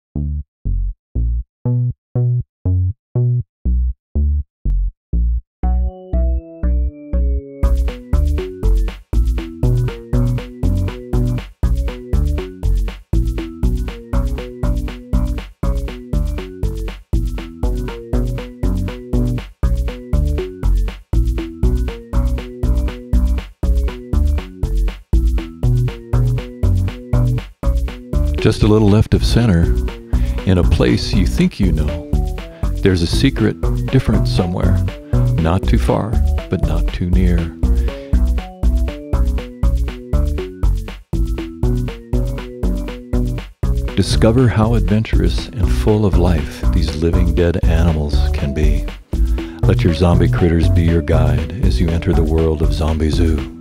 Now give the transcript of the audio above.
Just a little left of center, in a place you think you know, there's a secret difference somewhere, not too far, but not too near. Discover how adventurous and full of life these living dead animals can be. Let your zombie critters be your guide as you enter the world of ZombieZoo.